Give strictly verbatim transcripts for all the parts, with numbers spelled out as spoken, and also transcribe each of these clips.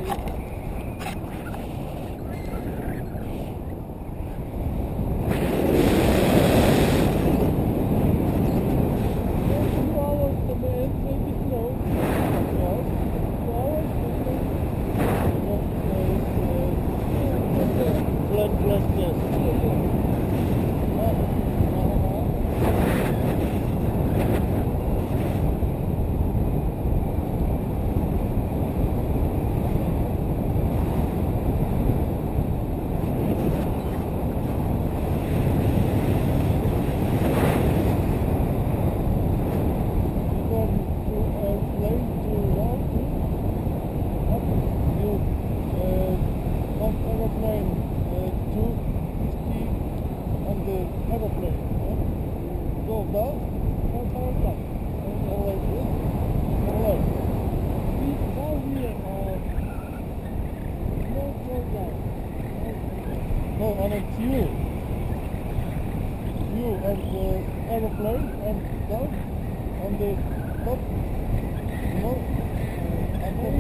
No, on a queue. Queue of the aeroplane and down on the top. No. And then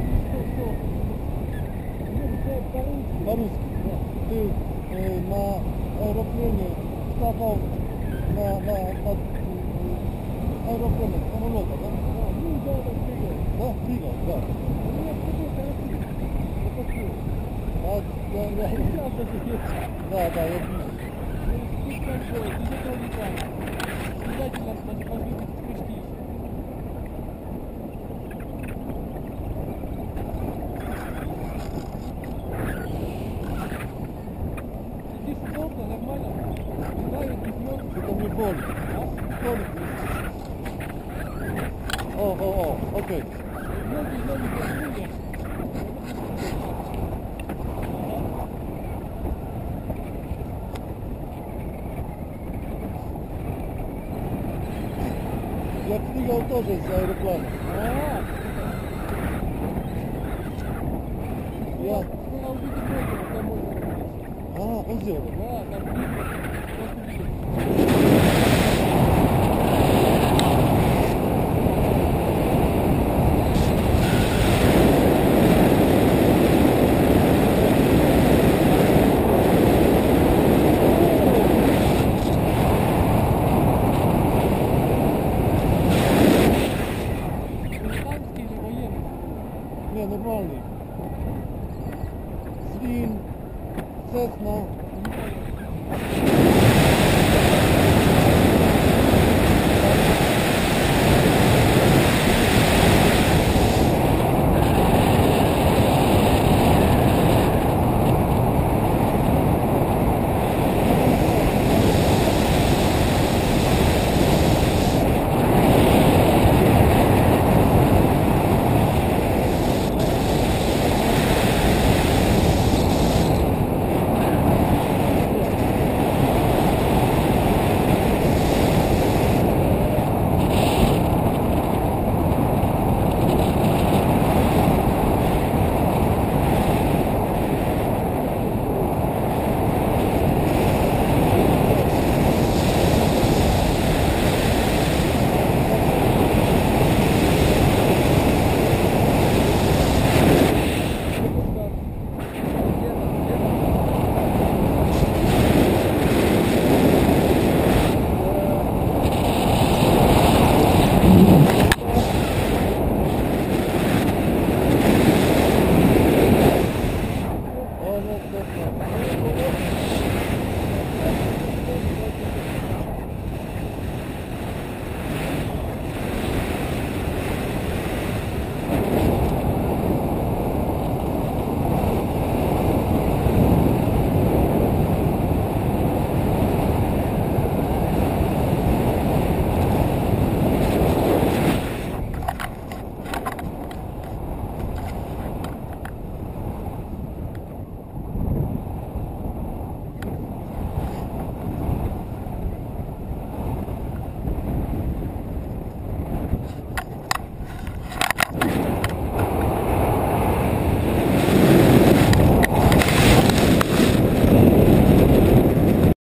по-русски. Ты э, на аэроплане вставал на, на, на аэроплане самолета, да? Ну да, да, прыгал. Да, прыгал, да. А, да, да, да, да, я вижу. Тут как бы, без этого никак. Обязательно могли быть прыжки. Здесь удобно, нормально. Знаю, без ног. Это не боль. А? Боль. О, о, о, окей. Ноги, ноги, ноги. Я прыгал тоже с аэроплана. А, я... А, озеро. Да, там видно. Не, нормальный. Свин, Цесна.